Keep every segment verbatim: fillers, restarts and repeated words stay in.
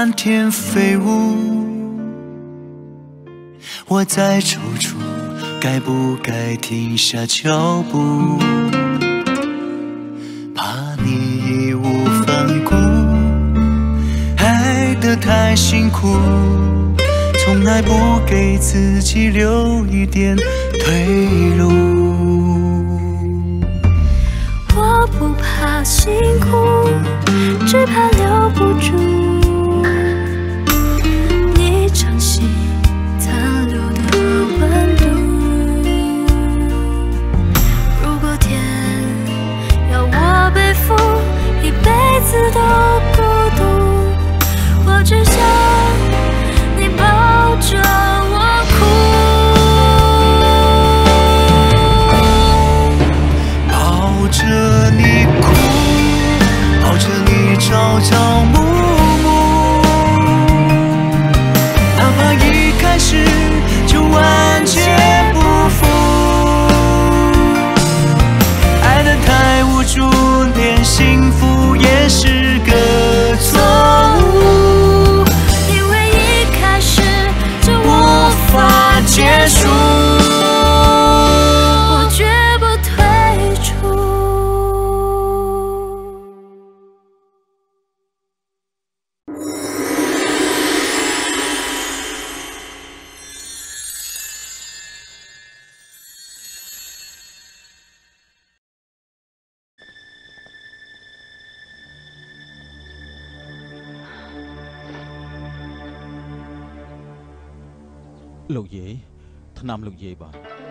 漫天飞舞。我在踌躇，该不该停下脚步？怕你义无反顾，爱得太辛苦，从来不给自己留一点退路。 我不怕辛苦，只怕留不住你掌心残留的温度。如果天要我背负一辈子的孤独，我只想你抱着我哭， 抱着你哭，抱着你朝朝暮暮，哪怕一开始就万劫不复。爱得太无助，连幸福也是个错误， 因为一开始就无法结束，我绝不退出。 លោកយាយថ្នាំលោកយាយបាទ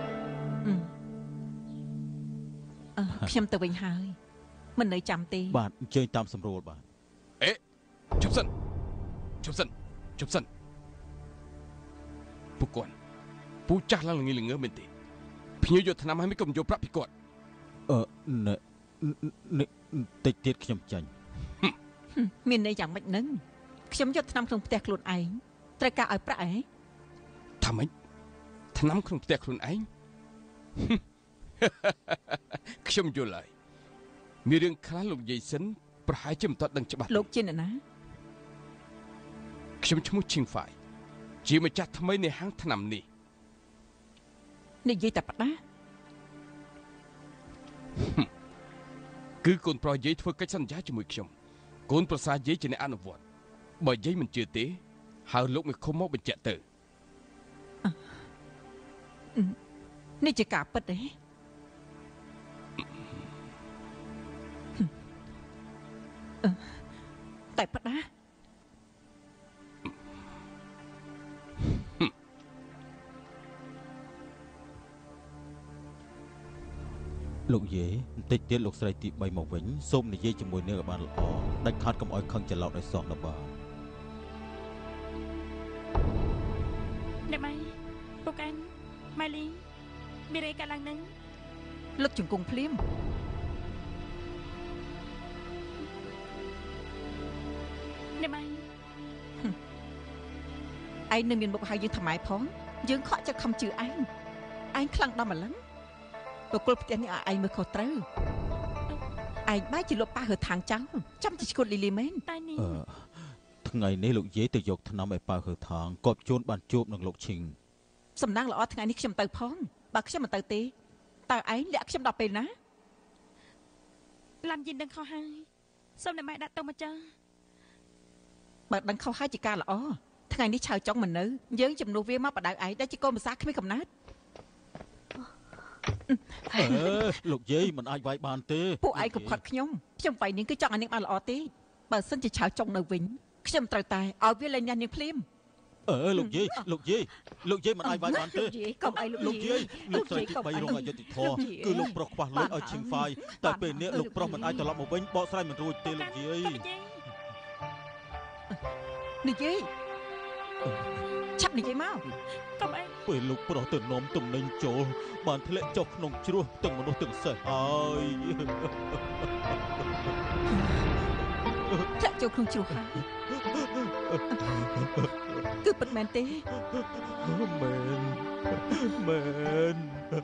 អឺខ្ញុំទៅវិញហើយមិននៅចាំទេបាទអញ្ជើញតាមសម្រួលបាទអេជប់សិនជប់សិនជប់សិនពួកគាត់ពូចាស់ឡើងល្ងីល្ងើមែនទេភ្ញៀវយកថ្នាំឲ្យមិនក៏មិនយកប្រាក់ពីគាត់អឺនេះតិចទៀតខ្ញុំចាញ់មានន័យយ៉ាងម៉េចនឹងខ្ញុំយកថ្នាំក្នុងផ្ទះខ្លួនឯងត្រូវការឲ្យប្រាក់អីថាម៉េចថ្នាំក្នុងផ្ទះខ្លួនឯងខ្ញុំយល់ហើយមានរឿងខ្លះលោកយាយសិនប្រហែលជាមិនទាន់ដឹងច្បាស់លោកជាអ្នកណាខ្ញុំឈ្មោះឈីងហ្វាយជាម្ចាស់ថ្មីនៃហាងថ្នាំនេះនិយាយតែផ្ដាគឺកូនប្រុសយាយធ្វើកិច្ចសន្យាជាមួយខ្ញុំកូនប្រសារយាយជាអ្នកអនុវត្តបើយាយមិនជឿទេហៅលោកមកឃុំមកបញ្ជាក់ទៅនេះជាការពិតទេតែផ្ដាលោកយាយបន្តិចទៀតលោកស្រីទីបីមកវិញសូមនិយាយជាមួយនាងឲ្យបានល្អដាច់ខាតកុំឲ្យខឹងច្រឡោតឲ្យសោះដល់បាទអ្នកម៉ៃពុកអញម៉ៃលីមានអីកើតឡើងនឹងលុតជង្គង់ភ្លាមអ្នកម៉ៃឯងនៅមានមុខហៅយើងថ្មៃផងយើងខកចិត្តខំជឿឯងឯងខ្លាំងដល់ម្លឹងបកុលផ្ទះនេះឲ្យឯងមើលខុសត្រូវឯងបែរជាលុបប៉ះរើທາງចោលចាំជាឈ្គត់លីលីមែនតែនេះថ្ងៃនេះលោកយាយទៅយកថ្នាំឲ្យប៉ារើທາງកបជួនបានជួបនឹងលោកឈីងសំណាងល្អថ្ងៃនេះខ្ញុំទៅផងបើខ្ញុំមិនទៅទេតើឯងលាក់ខ្ញុំដល់ពេលណាឡាំយិនដឹងខុសហើយសូមអ្នកម៉ែដាក់ទៅមកចាបើដឹងខុសហើយជាការល្អថ្ងៃនេះឆៅចង់មិននៅយើងជំនួសវាមកបដៅឯងដែលជាកូនភាសាគ្មានកំណើតអឺលោកយាយមិនអាចវាយបានទេពួកឯងកុំខាត់ខ្ញុំខ្ញុំវាយនាងគឺចង់ឲ្យនាងបានល្អទេបើសិនជាឆៅចង់នៅវិញខ្ញុំត្រូវតែឲ្យវាលែងញ៉ាំនាងភ្លាមអឺលោកយាយលោកយាយលោកយាយមិនអាចវាយបានទេកុំអីលោកយាយលោកស្រីទីបីរងអយុត្តិធម៌គឺលោកប្រុសខ្វះលុយឲ្យឈីងហ្វាយតែពេលនេះលោកប្រុសមិនអាចត្រឡប់មកវិញបកស្រាយមិនរួចទេលោកយាយនិយាយឆាប់និយាយមកកុំអីពេលលោកប្រុសទៅនាំទំនិញចូលបានធ្លាក់ចុះក្នុងជ្រោះទាំងមនុស្សទាំងសេះហើយធ្លាក់ចូលក្នុងជ្រោះហើយគឺពិតមែនទេមែនមែន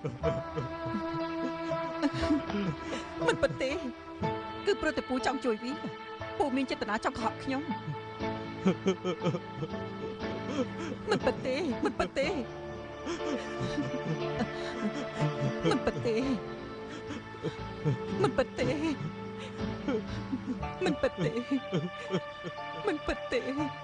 មិនពិតទេគឺព្រោះតែពូចង់ជួយវាពូមានចេតនាចង់កុហកខ្ញុំមិនពិតទេមិនពិតទេមិនពិតទេមិនពិតទេមិនពិតទេមិនពិតទេ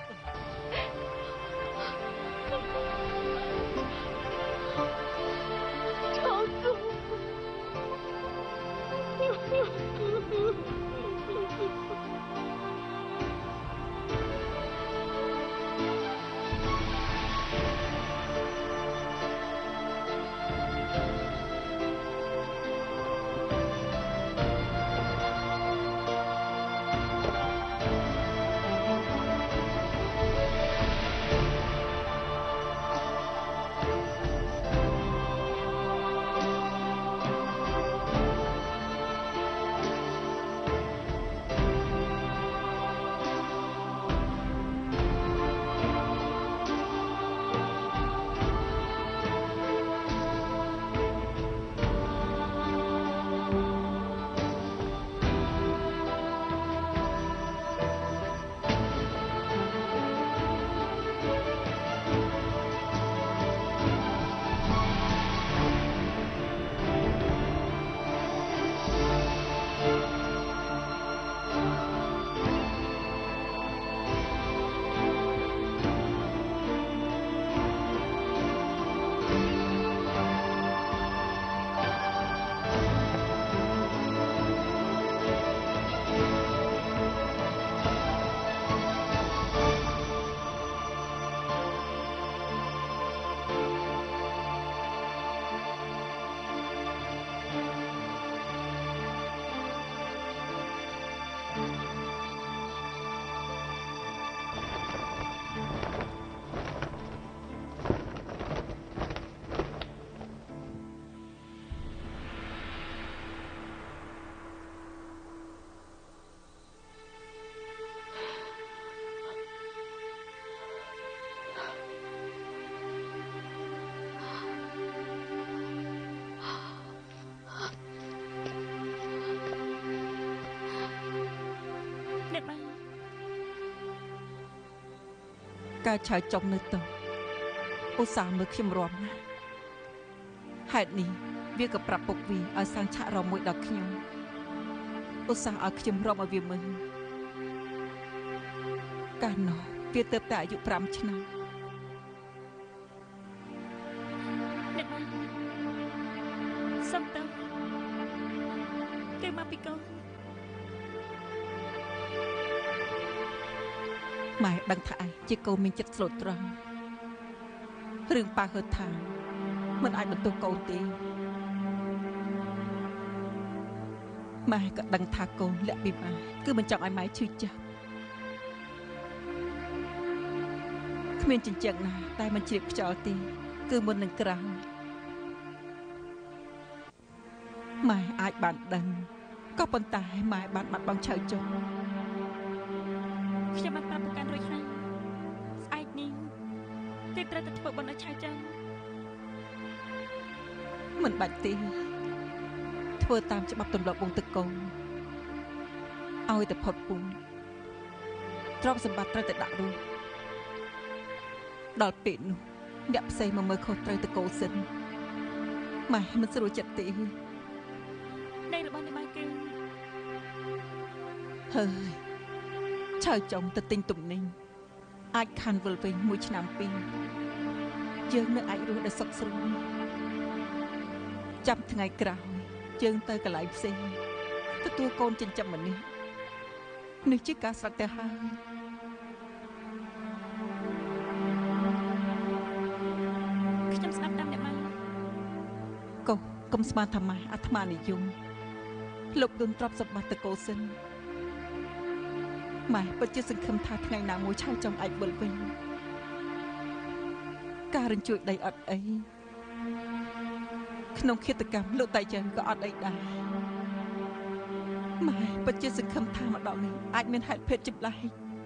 ការឆៅចុងនៅទៅឧស្សាហ៍មើលខ្ញុំរំណាស់ហេតុនេះវាក៏ប្រាប់ពុកវាឲ្យសាំងឆាក់រំមួយដល់ខ្ញុំឧស្សាហ៍ឲ្យខ្ញុំរំឲ្យវាមើលកាលនោះវាទៅតែអាយុប្រាំឆ្នាំអ្នកបានសុំទៅគេមកពីកូនម៉ែដឹងថាឯងជាកូនមានចិត្តស្លូតត្រង់រឿងប៉ាហឺថាមិនអាចបន្ទោសកូនទេម៉ែក៏ដឹងថាកូនលាក់ពីម៉ែគឺមិនចង់ឲ្យម៉ែឈឺចាប់គ្មានចិញ្ចឹកណាតែមិនជ្រាបខ្យល់ទេគឺមុននឹងក្រោយម៉ែអាចបានដឹងក៏ប៉ុន្តែម៉ែបានបាត់បង់ឆៅចុងខ្ញុំបានប្រាប់ប្រកាន់រួចហើយស្អែកនេះគេត្រូវតែធ្វើបុណ្យឲ្យឆៅចឹងមិនបាច់ទេធ្វើតាមច្បាប់ទម្លាប់វងទឹកកូនឲ្យតែផុតពូជទ្រព្យសម្បត្តិត្រូវតែដាក់រួចដល់ពេលនោះអ្នកផ្សេងមកមើលខុសត្រូវទៅកូនសិនម៉ែមិនស្រួលចិត្តទេនៃរបស់នេះម៉ែគេហើយឆៅចុងទៅទិញទំនិញអាចខានវិលវិញមួយឆ្នាំពីរយើងនៅអាចរស់ដោយសុខស្រួលចាំថ្ងៃក្រោយយើងទៅកន្លែងផ្សេងទទួលកូនចិញ្ចឹមម្នាក់នេះជាការស្រេចទៅហើយខ្ញុំស្ដាប់តាមអ្នកម៉ែកូនកុំស្មានថាម៉ែអាត្មានិយមលុបដុនទ្រព្យសម្បត្តិទៅកូនសិនម៉ែពិតជាសង្ឃឹមថាថ្ងៃណាមួយឆៅចុងអាចវិលវិញការរញ្ជួយដីអត់អីក្នុងឃាតកម្មលោកតាយើងក៏អត់អីដែរម៉ែពិតជាសង្ឃឹមថាម្ដងនេះអាចមានហេតុភេទចម្លែក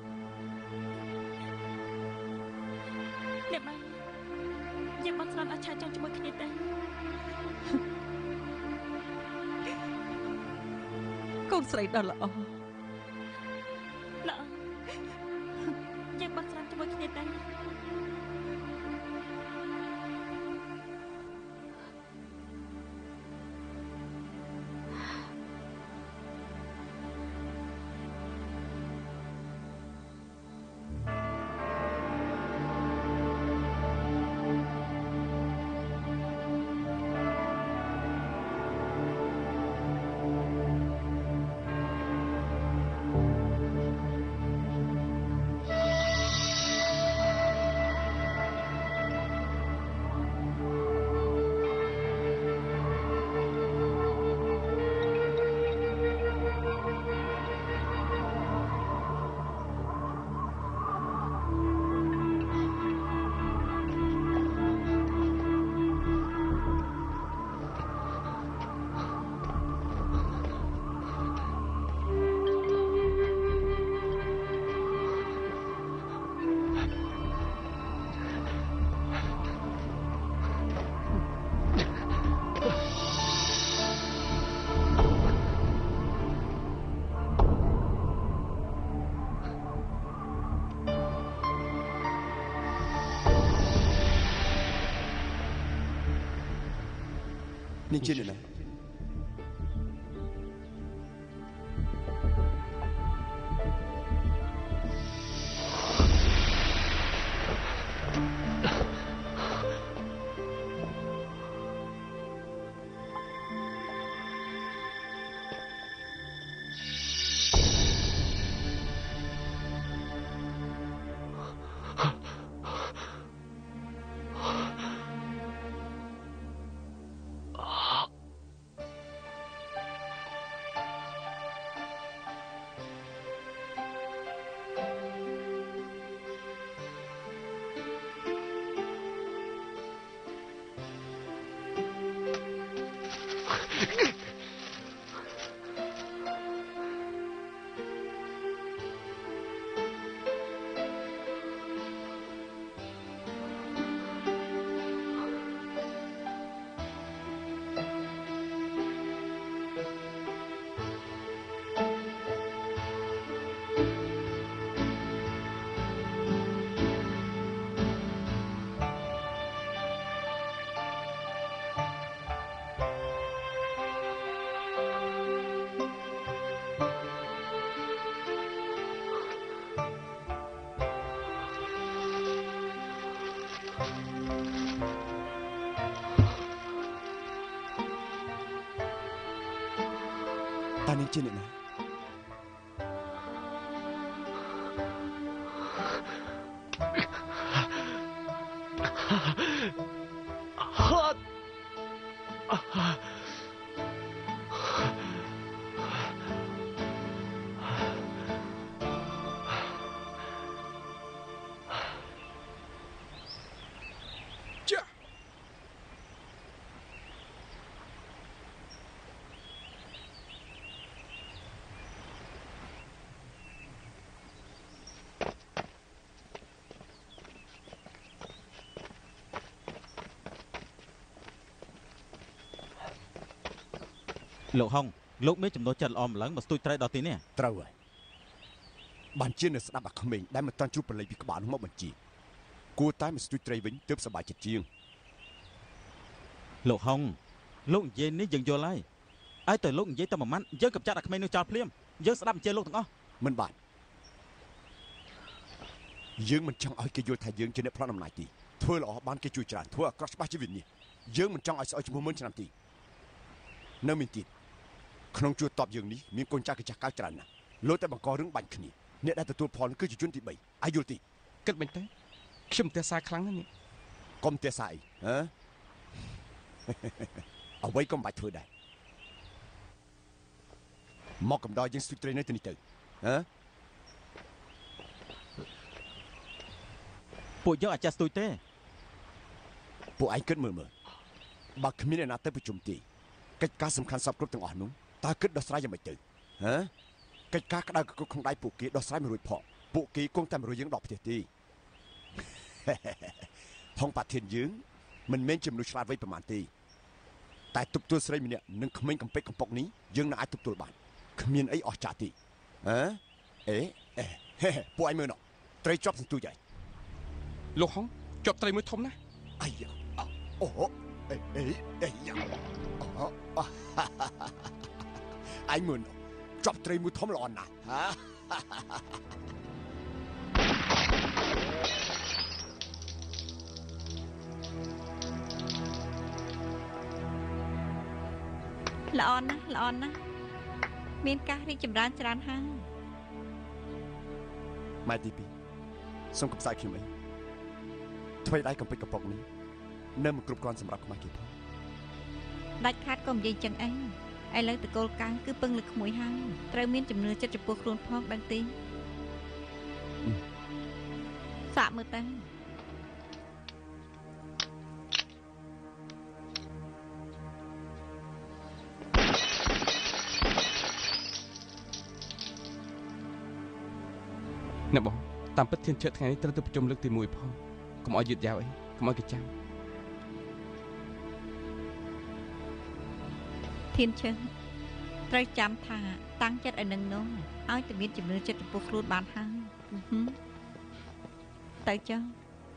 អ្នកម៉ែយើងបានស្នាប់អាចឆៅចុងជាមួយគ្នាទេកូនស្រីដ៏ល្អល្អយើងដែរនាងជាអ្នកណាតានាងជាអ្នកណាលោកហុងលោកមានចំណុចចិត្តល្អម្លឹងមកស្ទួយត្រីដល់ទីនេះត្រូវហើយបានជានៅស្ដាប់អាក្មេងដែលមិនតាន់ជួបប្រឡ័យពីក្បាលនោះមកបញ្ជាគួរតែមកស្ទួយត្រីវិញទើបសប្បាយចិត្តជាងលោកហុងលោកនិយាយនេះយើងយល់ហើយឲ្យតែលោកនិយាយតែមួយម៉ាត់យើងកំចាត់អាក្មេងនោះចោលភ្លាមយើងស្ដាប់អញ្ជើញលោកទាំងអស់មិនបានយើងមិនចង់ឲ្យគេយល់ថាយើងជាអ្នកផ្លន់អំណាចទីធ្វើល្អបានគេជួយច្រើនធ្វើអាក្រក់ច្បាស់ជាវិនិច្ឆ័យយើងមិនចង់ឲ្យស្អុយឈ្មោះមុនឆ្នាំទីនៅមានទៀតក្នុងជួរតបយើងនេះមានកូនចាស់កញ្ចាស់កៅច្រើនណាស់លោកតែបង្ករឿងបាញ់គ្នាអ្នកដែលទទួលផលគឺជាជនទីបីអាយល់ទីគិតមិនទេខ្ញុំទះសាខ្លាំងណាស់នេះកុំទះសាអីហ៎អ្វីក៏មិនបាច់ធ្វើដែរមកកំដរយើងស្ទួយត្រីនៅទីនេះទៅហ៎ពួកយើងអាចស្ទួយទេពួកឯងគិតមើលមើលបើគ្មានអ្នកណាទៅប្រជុំទេកិច្ចការសំខាន់សពគ្រប់ទាំងអស់នោះតើគិតដោះស្រាយយ៉ាងម៉េចទៅហ៎កិច្ចការក្តៅគ្រប់ក្នុងដៃពួកគេដោះស្រាយមិនរួចផងពួកគេគង់តែមករយយើងដល់ផ្ទះទេហុងប៉ាធានយើងមិនមែនជំនួសឆ្លាតវៃប្រមាណទេតែទប់ទួលស្រីម្នាក់នឹងក្មេងកំពេចកំប៉ុកនេះយើងនឹងអាចទប់ទួលបានគ្មានអីអស់ចាស់ទេហ៎អេអេពួកឯងមើលនោះត្រីជាប់សន្ទូចហើយលោកហុងជាប់ត្រីមួយធំណាស់អាយ៉ាអូអេអេអេយ៉ាអញមើលជាប់ត្រីមួយធំល្អណាស់ហាល្អណាស់ល្អណាស់មានការរីកចម្រើនច្រើនហើយម៉ែទីពីរសូមកំសាយខ្ញុំអីធ្វើដៃកំពេចកំប៉ុកនេះនៅមិនគ្រប់គ្រាន់សម្រាប់ខ្មាស់គេផងដាច់ខាតក៏និយាយចឹងអីឥឡូវតកូលកាំងគឺពឹងលើក្មួយហើយត្រូវមានជំនឿចិត្តចំពោះខ្លួនផងដឹងទេសាក់មើលទៅអ្នកបងតាមពិតធានជឿថ្ងៃនេះត្រូវទៅប្រជុំលើកទីមួយផងកុំឲ្យយឺតយ៉ាវអីកុំឲ្យគេចាំធានជឿត្រូវចាំថាតាំងចិត្តឲ្យនឹងនោះឲ្យតែមានជំនឿចិត្តចំពោះខ្លួនបានហើយទៅចុះ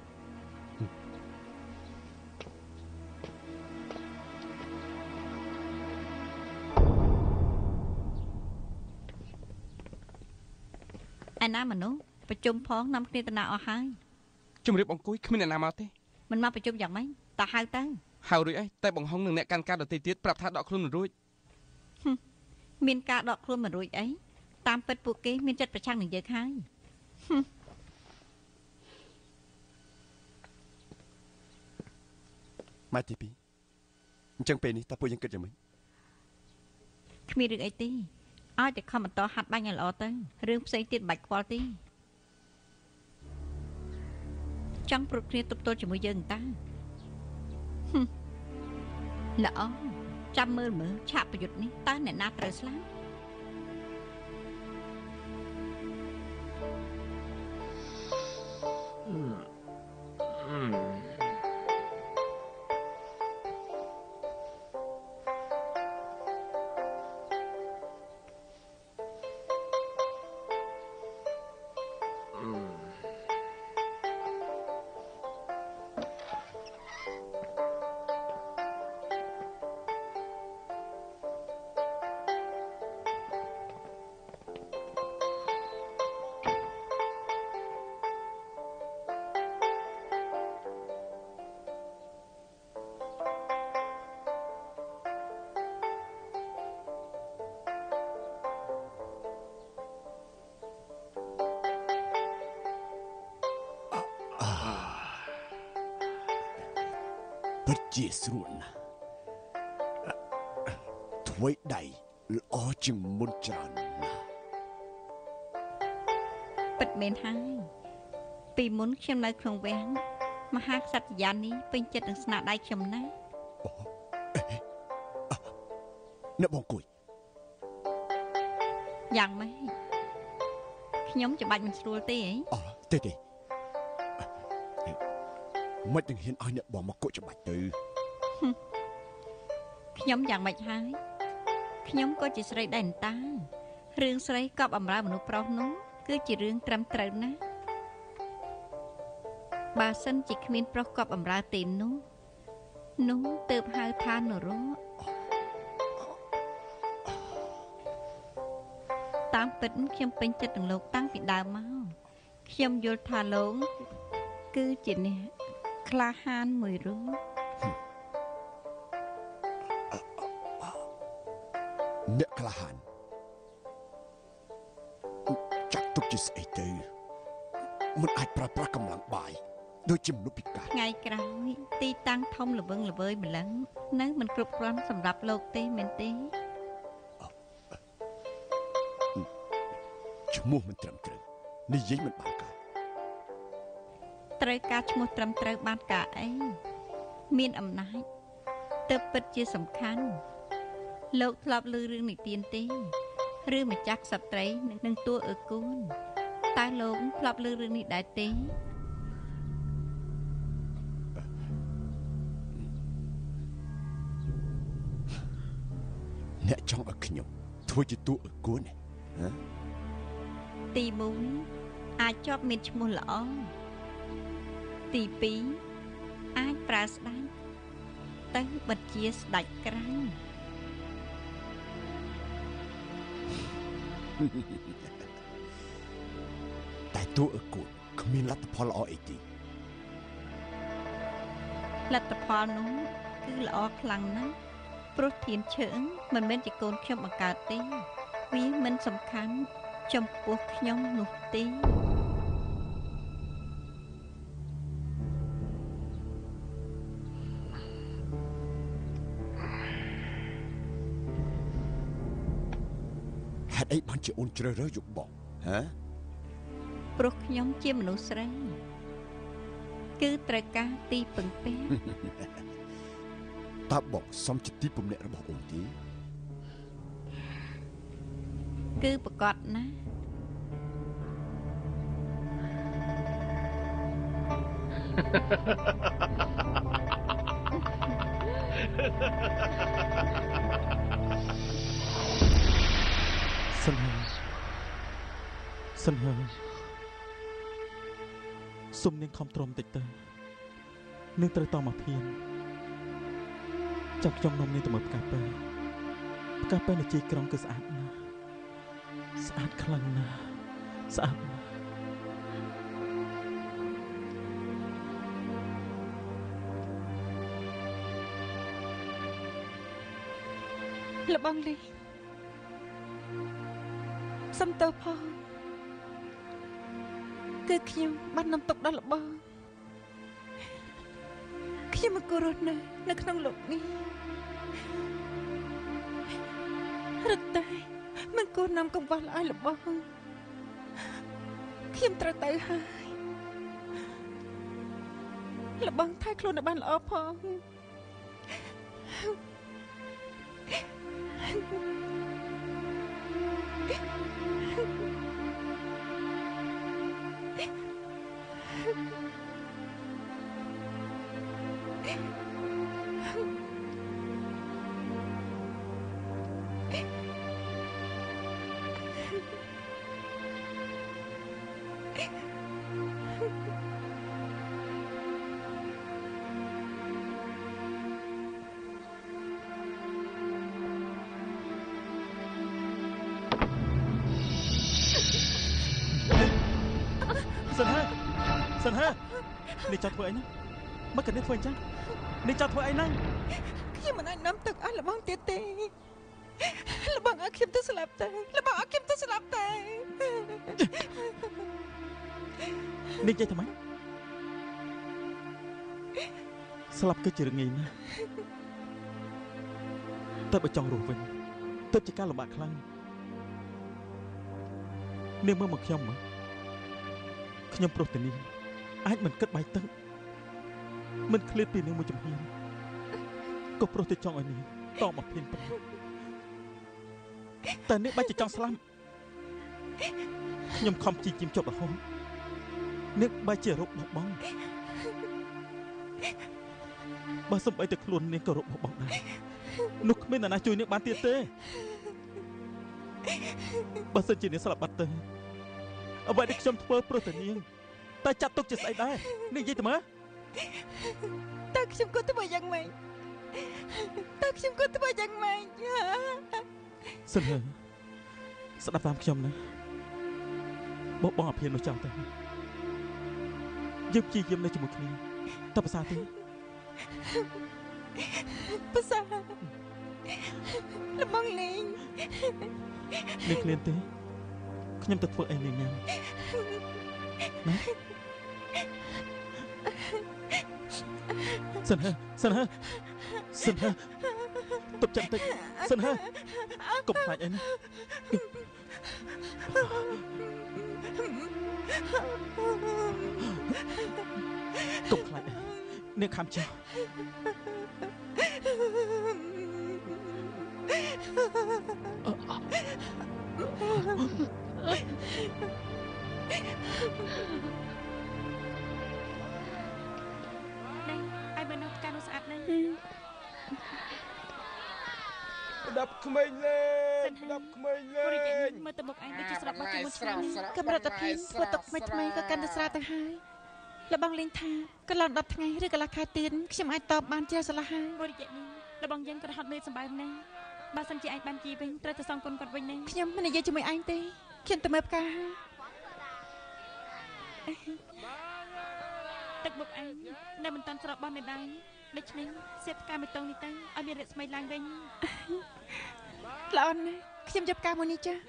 ឯណាមនុស្សប្រជុំផងនាំគ្នាទៅណាអស់ហើយជំរាបអង្គុយគ្មានអ្នកណាមកទេមិនមកប្រជុំយ៉ាងម៉េចតើហៅទៅហៅរួចអីតែបង្ហុងនឹងអ្នកកាន់ការដទៃទៀតប្រាប់ថាដកខ្លួនមិនរួចមានការដកខ្លួនមិនរួចអីតាមពិតពួកគេមានចិត្តប្រឆាំងនឹងយើងហើយម៉ែទីពីរអញ្ចឹងពេលនេះតើពួកយើងគិតយ៉ាងម៉េចគ្មានរឿងអីទេឲ្យតែខំបន្តហាត់បាញ់ឲ្យល្អទៅរឿងផ្សេងទៀតមិនបាច់ខ្វល់ទេចង់ព្រួតគ្នាទប់ទល់ជាមួយយើងតាល្អចាំមើលមើលឆាកប្រយុទ្ធនេះតើអ្នកណាត្រូវស្លាប់ពិតជាស្រួលណាស់ធ្វើដៃល្អជាងមុនច្រើនណាស់ពិតមែនហើយពីមុនខ្ញុំនៅក្នុងវាំងមហាក្សត្រយាននេះពេញចិត្តនឹងស្នាដៃខ្ញុំណាស់អ្នកបងគួយយ៉ាងម៉េចខ្ញុំច្បាច់មិនស្រួលទេអីអូទេទេមិននឹងហ៊ានឲ្យអ្នកបងមកគក់ច្បាច់ទៅខ្ញុំយ៉ាងម៉េចហើយខ្ញុំក៏ជាស្រីដែរតារឿងស្រីកប់អំរើមនុស្សប្រុសនោះគឺជារឿងត្រឹមត្រូវណាស់បើសិនជាគ្មានប្រុសកប់អំរើទេនោះនោះទើបហៅថានរោតាមពិតខ្ញុំពេញចិត្តនឹងលោកតាំងពីដើមមកខ្ញុំយល់ថាលោកគឺជាអ្នកក្លាហានមួយរូបអ្នកក្លាហានចាក់ទុកជាស្អីទៅមិនអាចប្រើប្រាស់កម្លាំងបាយដូចជាមនុស្សពិការថ្ងៃក្រោយទីតាំងធំល្វឹងល្វើយម្លឹងនៅមិនគ្រប់គ្រាន់សម្រាប់លោកទេមែនទេឈ្មោះមិនត្រឹមត្រូវនិយាយមិនបានកើតត្រូវការឈ្មោះត្រឹមត្រូវបានការអីមានអំណាចទើបពិតជាសំខាន់លោកធ្លាប់ឮរឿងនិទានទេឬម្ចាស់ក្សត្រីនឹងតួអើគូនតើលោកធ្លាប់ឮរឿងនេះដែរទេអ្នកចង់ឲ្យខ្ញុំធ្វើជាតួអើគូនហ៎ទីមួយអាចជាប់មានឈ្មោះល្អទីពីរអាចប្រើស្ដេចទៅបិទជាស្ដេចក្រាញ់តែតួអកូនគ្មានលទ្ធផលល្អអីទេលទ្ធផលនោះគឺល្អខ្លាំងណាស់ព្រោះធានឈើងមិនមែនជាកូនខ្ញុំបង្កើតទេវាមិនសំខាន់ចំពោះខ្ញុំនោះទេហេតុអីបានជាអូនជ្រើសរើសយកបងហ៎ព្រោះខ្ញុំជាមនុស្សស្រីគឺត្រូវការទីពឹងពាក់តើបងសំជាទីពំនាក់របស់អូនទេគឺប្រកបណាស់សិនហើយសិនហើយសុំនាងខំទ្រាំតិចទៅនាងត្រូវតមកភៀនចាប់ខ្ញុំនំនាងទៅមើលផ្កាពើផ្កាពើនៅជីក្រុងគឺស្អាតណាស់ស្អាតខ្លាំងណាស់ស្អាតណាស់លបងលីសំទោសផងគឺខ្ញុំបាននាំទុកដល់លបងខ្ញុំមកគោរពនៅនៅក្នុងលោកនេះរត់តែមិនគួរនាំកង្វល់ឲ្យលបងខ្ញុំត្រូវទៅហើយលបងថែខ្លួនឲ្យបានល្អផងសិនហើយសិនហើយនេះចោលធ្វើអីណាមកកនេះធ្វើអញ្ចឹងនេះចោលធ្វើអីណាខ្ញុំមិនអាចនាំទឹកឲ្យលបងទៀតទេលបងឲ្យខ្ញុំទៅស្លាប់ទៅលបងឲ្យខ្ញុំទៅស្លាប់ទៅនេះនិយាយធ្វើម៉េចស្លាប់គឺជារឿងងាយណាស់តែបើចង់រស់វិញទើបជាការលំបាកខ្លាំងនាងមើលមកខ្ញុំមកខ្ញុំប្រុសទៅនេះអាចមិនគិតបាយទឹកមិនឃ្លាតពីនាងមួយជំហានក៏ប្រុសទៅចង់ឲ្យនាងតមកភៀនប្រតែនាងបាច់ចង់ស្លាប់ខ្ញុំខំជីជីមជប់រហូតនាងបាច់ជារົບបបងបើសំបីតែខ្លួននាងក៏រົບបបងដែរនោះគ្មានអ្នកណាជួយនាងបានទៀតទេបើសិនជានាងស្លាប់បាត់ទៅអ្វីដែលខ្ញុំធ្វើព្រោះតែនាងតែចាត់ទុកជាស្អីដែរនាងនិយាយទៅមើលតើខ្ញុំគួរធ្វើយ៉ាងម៉េចតើខ្ញុំគួរធ្វើយ៉ាងម៉េចសិនហើយស្ដាប់តាមខ្ញុំណាបបងអាភិននោះចាំទៅយើងព្យាយាមនៅជាមួយគ្នាតើភាសាទេភាសាលបងលេងនាងឃ្លានទេខ្ញុំទៅធ្វើអីនាងញ៉ាំណាសិនហើយសិនហើយសិនហើយទប់ចាំតិចសិនហើយកុំខ្លាចអីណាកុំខ្លាចនាងខំចោលដាប់ក្មេងលេងដាប់ក្មេងលេងមើលទៅមុខឯងដូចជាស្រាប់បាត់ជាមួយស្រាប់កម្រិតតែភីធ្វើទុកថ្មីថ្មីក៏កាន់តែស្រាទៅហើយលបងលេងថាកន្លងដប់ថ្ងៃឬកន្លះខែទៀតខ្ញុំអាចតបបានជាស្រឡះហើយមួយរយៈនេះលបងយើងក៏ហត់នឿយសម្បើមណាស់បើសិនជាឯងបានជីវិញត្រូវទៅសងគុណគាត់វិញណាខ្ញុំមិននិយាយជាមួយឯងទេខ្ញុំទៅមើលផ្កាហើយទឹកមុខឯងនៅមិនតាន់ស្រកបន់នៅដែរដូច្នេះសៀបផ្កាមួយតងនេះទៅឲ្យមានរស្មីឡើងវិញល្អណាស់ខ្ញុំយកផ្កាមួយនេះចាស់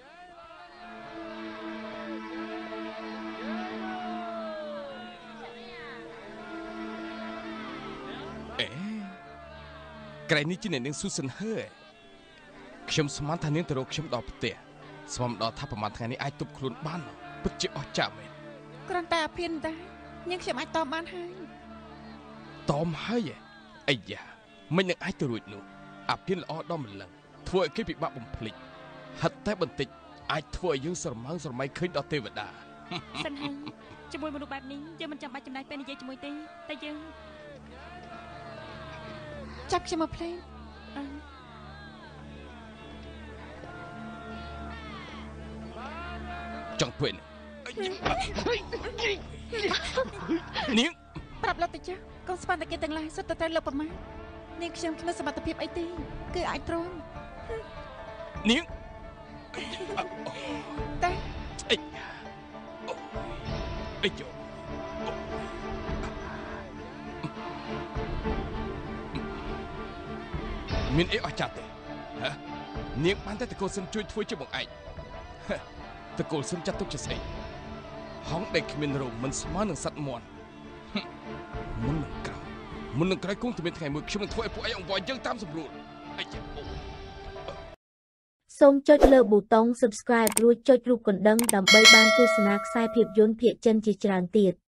អេក្រែនេះជាអ្នកនាងស៊ូសិនហឺខ្ញុំស្មានថានាងទៅរកខ្ញុំដល់ផ្ទះស្មានដល់ថាប្រហែលថ្ងៃនេះអាចទប់ខ្លួនបានពិតជាអស្ចារ្យមែនគ្រាន់តែអាភិនដែរនាងខ្ញុំអាចតបបានហើយតមហើយអីយ៉ាមិននឹងអាចទៅរួចនោះអាភិនល្អដល់ម្លឹងធ្វើឲ្យគេពិបាកបំភ្លេចហិតតែបន្តិចអាចធ្វើឲ្យយើងស្រមើងស្រមៃឃើញដល់ទេវតាសិនហើយជាមួយមនុស្សបែបនេះយើងមិនចាំបាច់ចំណាយពេលនិយាយជាមួយទេតែយើងចាប់ខ្ញុំមកភ្លេងចង់ធ្វើនាងប្រាប់លោកទៅចាស់កូនស្មានតែគេទាំងឡាយសុទ្ធតែត្រូវលោកប្រមាថនាងខ្ញុំគ្មានសមត្ថភាពអីទេគឺអាចទ្រាំនាងតែអីអីយោមានអីអស្ចារ្យទេហ៎នាងបានតែតកូលសិនជួយធ្វើជាបងឯងតកូលសិនចាត់ទុកជាស្អីហងដែលគ្មានរោមមិនស្មើនឹងសត្វមាន់មុននឹងក្រោយមុននឹងក្រោយគង់តែមានថ្ងៃមួយខ្ញុំនឹងធ្វើឲ្យពួកឯងអង្វរយើងតាមសម្រួលអីចាអូសូមចុចលើប៊ូតុង Subscribe រួចចុចរូបកណ្ដឹងដើម្បីបានទស្សនាខ្សែភាពយន្តភាគចិនជាច្រើនទៀត